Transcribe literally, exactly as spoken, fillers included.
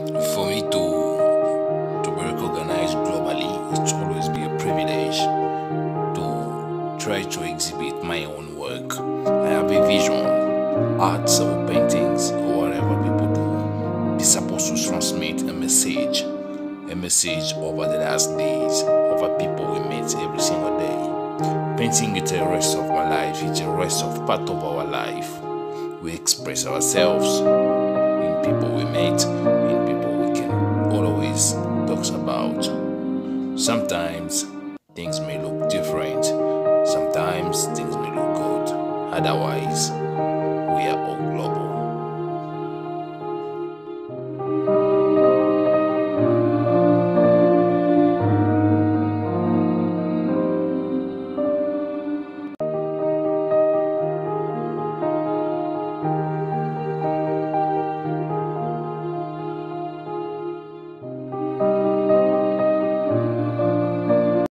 For me to to be recognized globally, it's always be a privilege to try to exhibit my own work. I have a vision, arts or paintings or whatever people do. It's supposed to transmit a message, a message over the last days, over people we meet every single day. Painting is the rest of my life, it's the rest of part of our life. We express ourselves in people we meet, in people we can always talk about. Sometimes things may look different, sometimes things may look good, otherwise we are okay.